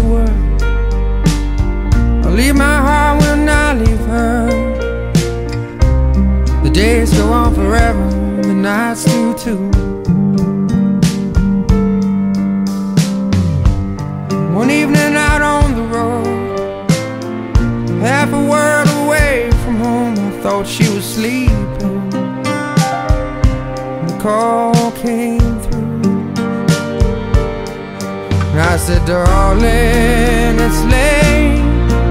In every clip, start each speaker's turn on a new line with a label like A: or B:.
A: world. I'll leave my heart when I leave her. The days go on forever, the nights do too. One evening out on the road, half a world away from home, I thought she was sleeping. The call came through, and I said, darling, it's late.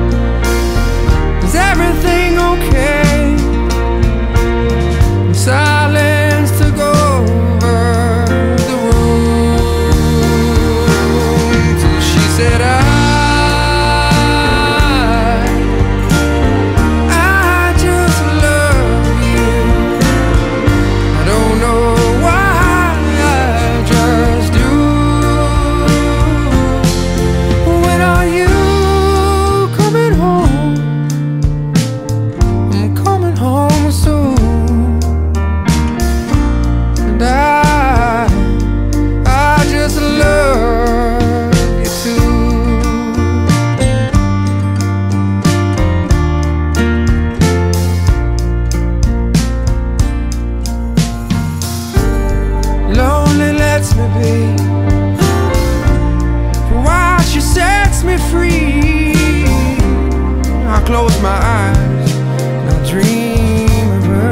A: Is everything okay? And silence took over the room till she said, I just love you. I don't know why, I just do. When are you coming home? I'm coming home soon. And I just love you too. Lonely lets me be. For a while she sets me free. I close my eyes and I dream of her.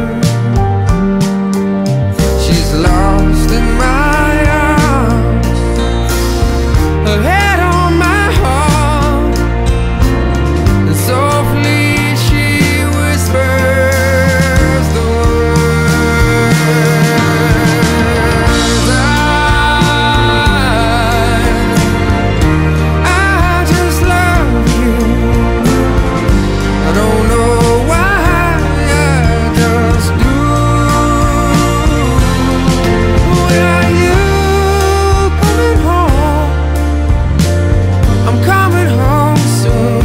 A: She's lost in my arms, her head on my heart, and softly she whispers the words. I just love you. I don't know why, I just do. When are you coming home? I'm coming home soon.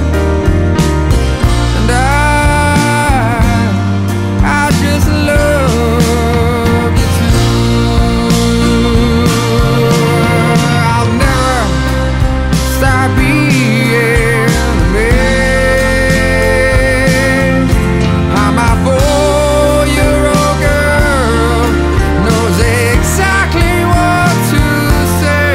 A: And I just love you too. I'll never stop being amazed how my 4-year-old girl knows exactly what to say.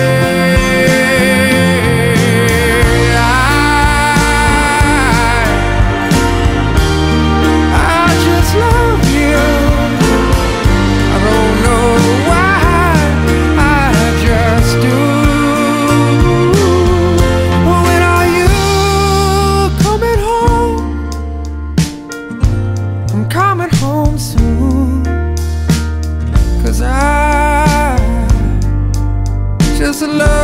A: I just love you. I don't know why, I just do. When are you coming home? I'm coming home soon. 'Cause I just love